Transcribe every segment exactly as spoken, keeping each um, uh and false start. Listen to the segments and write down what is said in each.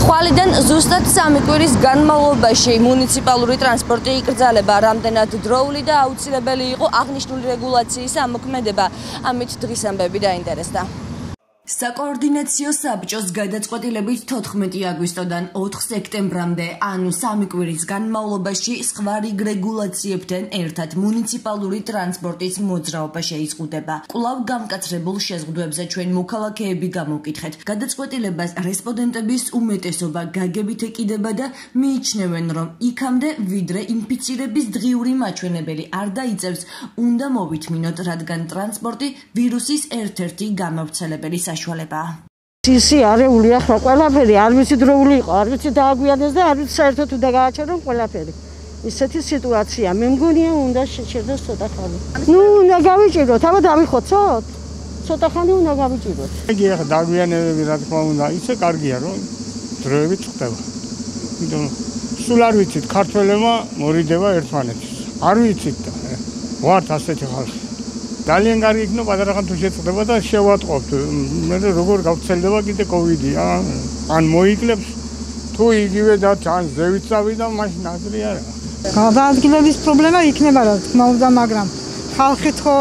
ხვალიდან ზუსტად სამი კვირის განმავლობაში მუნიციპალური ტრანსპორტი იკრძალება რამდენად დროული და აუცილებელი იყო აღნიშნული რეგულაციის ამოქმედება. ამით დღის ამბები დაინტერესდა. საკოორდინაციო საბჭოს გადაწყვეტილებით თოთხმეტი აგვისტოდან ოთხ სექტემბრამდე, ანუ სამი კვირის განმავლობაში სხვა რიგ რეგულაციებთან ერთად მუნიციპალური ტრანსპორტის მოძრაობა შეიზღუდება. კვლავ გამკაცრებულ შეზღუდვებზე ჩვენ მოქალაქეები გამოვკითხეთ. გადაწყვეტილებას რესპონდენტების უმეტესობა გაგებით ეკიდება და მიიჩნევენ, რომ იქამდე ვიდრე ინფიცირების დღიური მაჩვენებელი არ დაიწევს, უნდა მოვითმინოთ, რადგან ტრანსპორტი ვირუსის ერთ-ერთი გამავრცელებელი საშუალებაა. ისი არეული ახლა ყველაფერი არ ვიცი დროული იყო, არ ვიცი დააგვიანეს და არ ვიცი საერთოდ უნდა გააჩერონ ყველაფერი. ისეთი სიტუაცია, მე მგონია უნდა შეჩერდეს ცოტა ხანი. ნუ უნდა გავიჭიროთ, აბა დავიხოცოთ. ცოტა ხანი უნდა გავიჭიროთ. იგი ახლა დაგვიანებები რა თქმა უნდა, ისე კარგია რომ დროებით ხდება. იმიტომ სულ არ ვიცით ქართველებმა მორიდება ერთმანეთის. არ ვიცით და ვართ ასეთი ხალხი. ძალიან კარგი იქნება პატარახან თუ შეწყდება და შევატყობთ. მე როგორ გავცელდება კიდე კოვიდი, ან მოიკლებს თუ იგივე და ან ზევით წავიდა, მაშინ აზრი არა. გადაადგილების პრობლემა იქნება რა თქმა უნდა, მაგრამ ხალხით ხო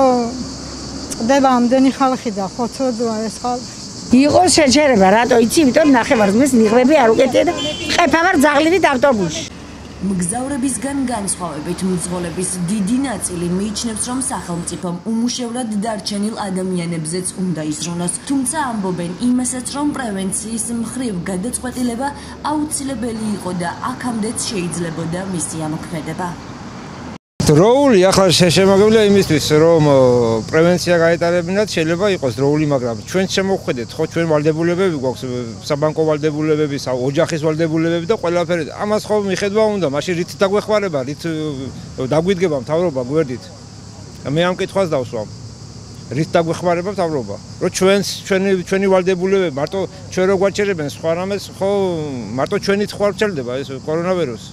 წდება ამდენი ხალხი და ხო ცოდვა ეს ხალხი. იყო შეჩერება, რატო იცი, იმიტომ ნახევარგზის ნიღბები არ უკეთია და ყეფა ვარ ძაღლით ავტობუსში. მგზავრებისგან განსხვავებით მძღოლების დიდი ნაწილი მიიჩნევს, რომ სახელმწიფომ უმუშევრად დარჩენილ ადამიანებზეც უნდა იზრუნოს. თუმცა ამბობენ იმასაც, რომ პრევენციის მხრივ გადაწყვეტილება აუცილებელი იყო და აქამდეც შეიძლებოდა მისი ამოქმედება. დროული ახლა შემოგევლია იმისთვის, რომ პრევენცია გაეტარებინათ, შეიძლება იყოს დროული, მაგრამ ჩვენ შემოვხედეთ, ხო, ჩვენ ვალდებულებები გვაქვს, საბანკო ვალდებულებები, ოჯახის ვალდებულებები და ყველაფერი. ამას ხო მიხედვა უნდა, მაშინ რით დაგვეხმარება, რით დაგვიდგება მთავრობა გვერდით. მე ამ კითხვას დავსვამ. რით დაგვეხმარება მთავრობა? რომ ჩვენს ჩვენი ჩვენი ვალდებულებები მარტო ჩვენ რო გვაჩერებენ სხვა რამეს, ხო, მარტო ჩვენით ხო არ ვრცელდება ეს კორონავირუსი.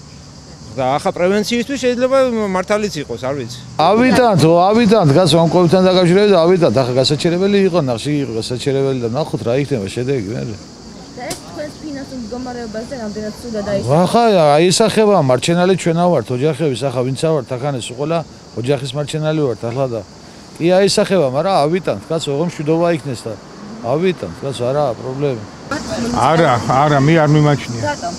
და ახლა პრევენციისთვის შეიძლება მართალიც იყოს, არ ვიცი. ავიდანთ, ავიდანთ, გას ამ კოვიდთან დაკავშირებით ავიდანთ, ახლა გასაჩერებელი იყო, ნახში იყო გასაჩერებელი და ნახოთ რა იქნება შედეგი მე. და ეს თქვენს ფინანსურ მდგომარეობაზე რამდენად ცუდა დაისახება? ახლა აისახება, მარჩენალი ჩვენა ვართ, ოჯახების, ახლა ვინც ავართ, ახანეს უყოლა ოჯახის მარჩენალი ვართ, ახლა და კი აისახება, მაგრამ ავიდანთ, გას ოღონ მშვიდობა იქნეს და ავიდანთ, გას არაა პრობლემა. არა, არა, მე არ მიმაჩნია. რატომ?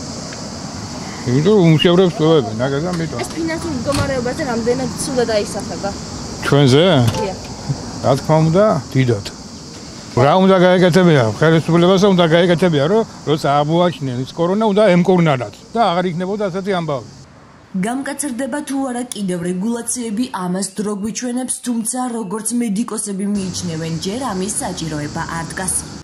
იმიტომ უმშევრებს წვევებენ, აგერ და მეტო. ეს ფინანსურ მდგომარეობაზე რამდენად ცუდა დაისახება? ჩვენზე? დიახ. რა თქმა უნდა, დიდად. რა უნდა გაეკეთებინა? ხელისუფლებასა უნდა გაეკეთებია, რომ როცა აღმოაჩინեն ის კორონა უნდა ემკურნალათ და აღარ იქნებოდა ასეთი ამბავი. გამკაცრდება თუ არა კიდევ რეგულაციები ამას დრო გვიჩვენებს, თუმცა როგორც მედიკოსები მიიჩნევენ, ჯერ ამის საჭიროება არ დგას.